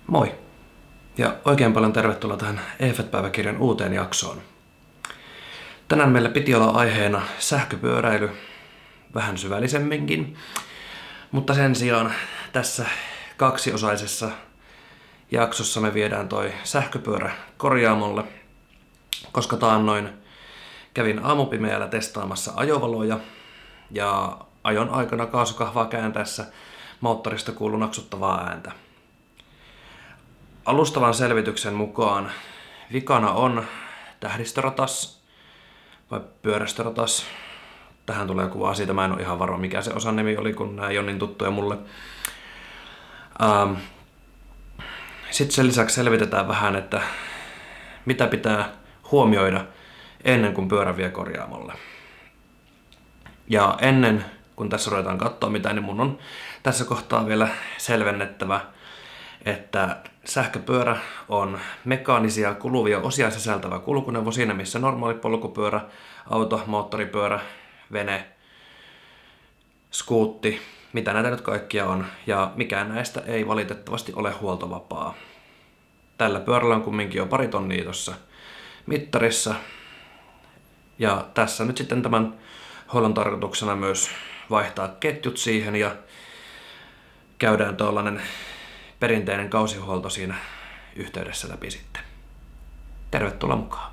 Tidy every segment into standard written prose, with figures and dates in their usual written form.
Moi ja oikein paljon tervetuloa tähän EFET-päiväkirjan uuteen jaksoon. Tänään meillä piti olla aiheena sähköpyöräily, vähän syvällisemminkin, mutta sen sijaan tässä kaksiosaisessa jaksossa me viedään toi sähköpyörä korjaamolle, koska taannoin kävin aamupimeällä testaamassa ajovaloja ja ajon aikana kaasukahvaa kääntäessä moottorista kuului naksuttavaa ääntä. Alustavan selvityksen mukaan vikana on tähdistöratas vai pyörästöratas. Tähän tulee kuvaa siitä, mä en ole ihan varma mikä se osan nimi oli, kun nämä ei ole niin tuttuja mulle. Sitten sen lisäksi selvitetään vähän, että mitä pitää huomioida ennen kuin pyörä vie korjaamolle. Ja ennen kuin tässä ruvetaan katsoa mitään, niin mun on tässä kohtaa vielä selvennettävä, että sähköpyörä on mekaanisia kuluvia osia sisältävä kulkuneuvo siinä, missä normaali polkupyörä, auto, moottoripyörä, vene, skuutti, mitä näitä nyt kaikkia on, ja mikään näistä ei valitettavasti ole huoltovapaa. Tällä pyörällä on kumminkin jo 2 tonnia tuossa mittarissa, ja tässä nyt sitten tämän huollon tarkoituksena myös vaihtaa ketjut siihen, ja käydään tuollainen perinteinen kausihuolto siinä yhteydessä läpi sitten. Tervetuloa mukaan!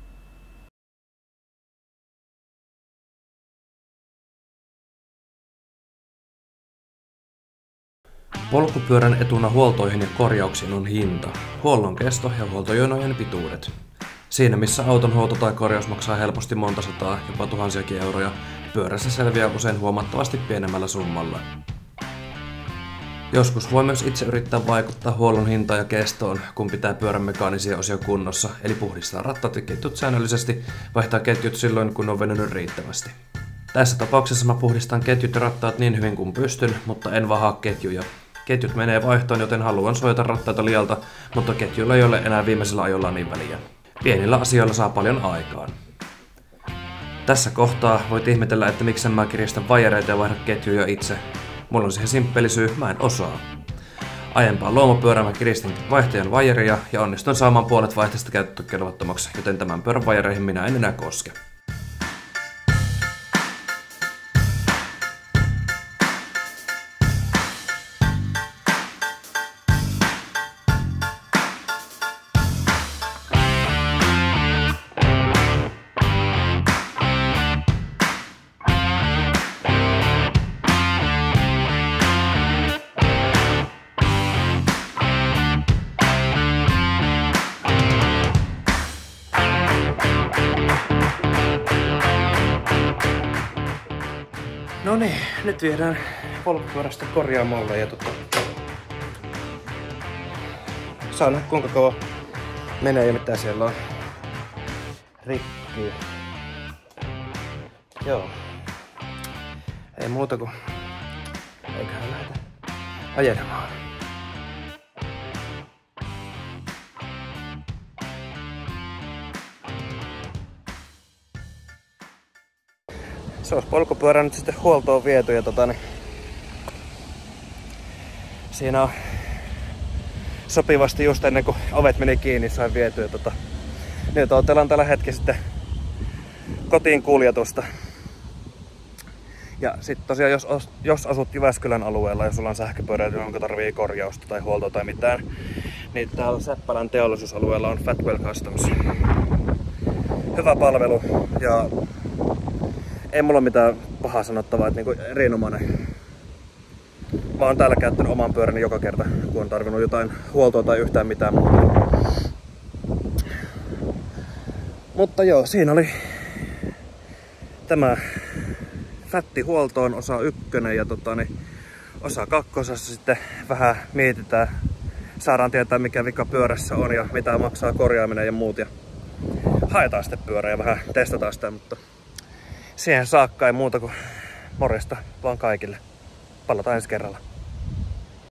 Polkupyörän etuna huoltoihin ja korjauksiin on hinta, huollon kesto ja huoltojonojen pituudet. Siinä missä auton huolto tai korjaus maksaa helposti monta sataa, jopa tuhansiakin euroja, pyörässä selviää usein huomattavasti pienemmällä summalla. Joskus voi myös itse yrittää vaikuttaa huollon hintaan ja kestoon, kun pitää pyörän mekaanisia osia kunnossa, eli puhdistaa rattaat ja ketjut säännöllisesti, vaihtaa ketjut silloin kun on venynyt riittävästi. Tässä tapauksessa mä puhdistan ketjut ja rattaat niin hyvin kuin pystyn, mutta en vahaa ketjuja. Ketjut menee vaihtoon, joten haluan suojata rattaita lialta, mutta ketjuilla ei ole enää viimeisellä ajolla niin väliä. Pienillä asioilla saa paljon aikaan. Tässä kohtaa voit ihmetellä, että miksen mä kiristän vaijereita ja vaihda ketjuja itse. Mulla on siihen simppeli syy, mä en osaa. Aiempaan luomupyörään mä kiristin vaihtajan vaijeria ja onnistuin saamaan puolet vaihteesta käyttökelvottomaksi, joten tämän pyörän vaijereihin minä en enää koske. No niin, nyt viedään polkupyörästä korjaamolle ja saa nähdä kuinka kauan menee ja mitä siellä on rikkiä. Joo. Ei muuta kuin eiköhän lähdetä ajelemaan. Se olisi polkupyörä nyt sitten huoltoon viety ja siinä on sopivasti just ennen kuin ovet meni kiinni sain viety ja nyt odotellaan tällä hetkellä sitten kotiin kuljetusta. Ja sitten tosiaan jos asut Jyväskylän alueella ja sulla on sähköpyörä, jonka tarvii korjausta tai huoltoa tai mitään, niin täällä Seppälän teollisuusalueella on Fatwell Customs. Hyvä palvelu ja ei mulla mitään pahaa sanottavaa, että niinku erinomainen. Mä oon täällä käyttänyt oman pyöräni joka kerta, kun on tarvinnut jotain huoltoa tai yhtään mitään muuta. Mutta joo, siinä oli tämä Fatti huoltoon osa 1 ja osa 2 sitten vähän mietitään. Saadaan tietää mikä vika pyörässä on ja mitä maksaa korjaaminen ja muut. Ja haetaan sitten pyörää ja vähän testataan sitä, mutta siihen saakka ei muuta kuin morjesta vaan kaikille. Palataan ensi kerralla.